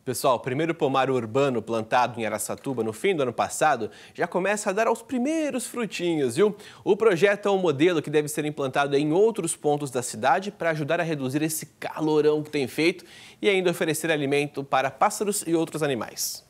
Pessoal, o primeiro pomar urbano plantado em Araçatuba no fim do ano passado já começa a dar aos primeiros frutinhos, viu? O projeto é um modelo que deve ser implantado em outros pontos da cidade para ajudar a reduzir esse calorão que tem feito e ainda oferecer alimento para pássaros e outros animais.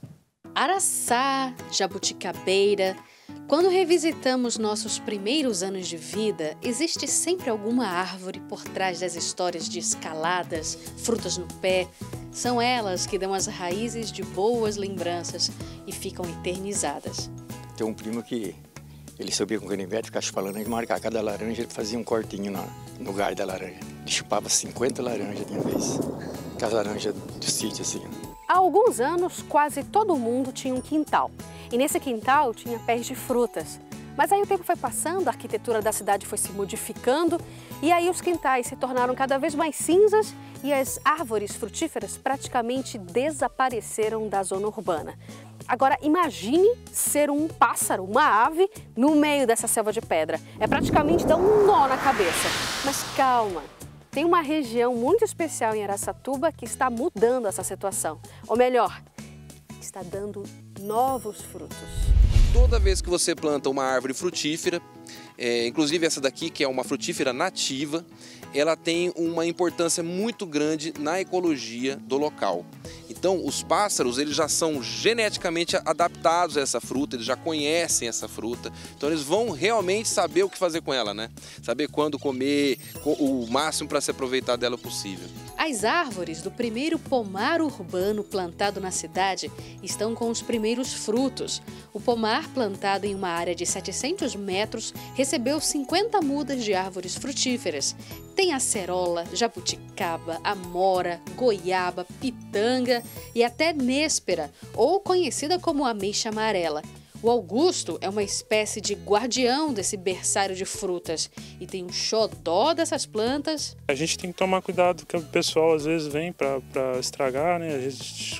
Araçá, jabuticabeira. Quando revisitamos nossos primeiros anos de vida, existe sempre alguma árvore por trás das histórias de escaladas, frutas no pé. São elas que dão as raízes de boas lembranças e ficam eternizadas. Tem um primo que ele subia com o canivete, ficava chupando e marcava cada laranja, ele fazia um cortinho no galho da laranja. Ele chupava 50 laranjas de uma vez, com as laranjas do sítio assim. Há alguns anos, quase todo mundo tinha um quintal. E nesse quintal tinha pés de frutas. Mas aí o tempo foi passando, a arquitetura da cidade foi se modificando e aí os quintais se tornaram cada vez mais cinzas e as árvores frutíferas praticamente desapareceram da zona urbana. Agora imagine ser um pássaro, uma ave, no meio dessa selva de pedra. É praticamente dar um nó na cabeça. Mas calma! Tem uma região muito especial em Araçatuba que está mudando essa situação. Ou melhor, está dando novos frutos. Toda vez que você planta uma árvore frutífera, inclusive essa daqui, que é uma frutífera nativa, ela tem uma importância muito grande na ecologia do local. Então, os pássaros, eles já são geneticamente adaptados a essa fruta, eles já conhecem essa fruta, então eles vão realmente saber o que fazer com ela, né? Saber quando comer, o máximo para se aproveitar dela possível. As árvores do primeiro pomar urbano plantado na cidade estão com os primeiros frutos. O pomar, plantado em uma área de 700 metros, recebeu 50 mudas de árvores frutíferas. Tem acerola, jabuticaba, amora, goiaba, pitanga e até néspera, ou conhecida como ameixa amarela. O Augusto é uma espécie de guardião desse berçário de frutas e tem um xodó dessas plantas. A gente tem que tomar cuidado, porque o pessoal às vezes vem para estragar, né? A gente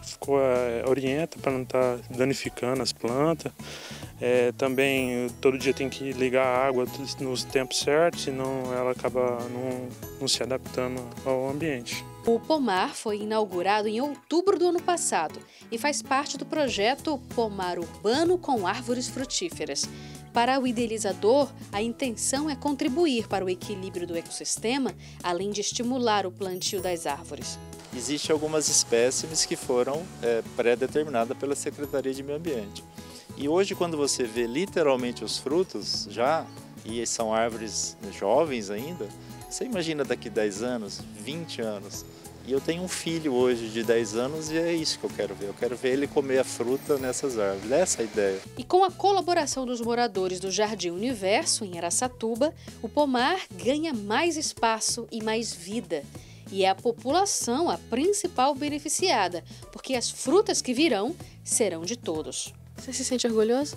orienta para não estar danificando as plantas. Também todo dia tem que ligar a água nos tempos certos, senão ela acaba não se adaptando ao ambiente. O pomar foi inaugurado em outubro do ano passado e faz parte do projeto Pomar Urbano com Árvores Frutíferas. Para o idealizador, a intenção é contribuir para o equilíbrio do ecossistema, além de estimular o plantio das árvores. Existem algumas espécimes que foram pré-determinadas pela Secretaria de Meio Ambiente. E hoje, quando você vê literalmente os frutos já, e são árvores jovens ainda, você imagina daqui 10 anos, 20 anos. E eu tenho um filho hoje de 10 anos e é isso que eu quero ver. Eu quero ver ele comer a fruta nessas árvores. Essa é a ideia. E com a colaboração dos moradores do Jardim Universo, em Araçatuba, o pomar ganha mais espaço e mais vida. E é a população a principal beneficiada, porque as frutas que virão serão de todos. Você se sente orgulhoso?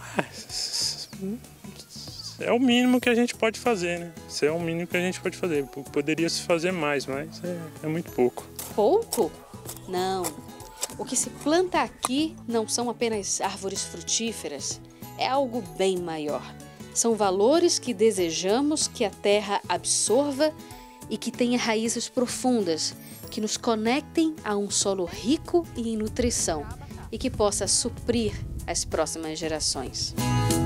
É o mínimo que a gente pode fazer, né? Isso é o mínimo que a gente pode fazer. Poderia se fazer mais, mas é muito pouco. Pouco? Não. O que se planta aqui não são apenas árvores frutíferas. É algo bem maior. São valores que desejamos que a terra absorva e que tenha raízes profundas, que nos conectem a um solo rico e em nutrição e que possa suprir as próximas gerações.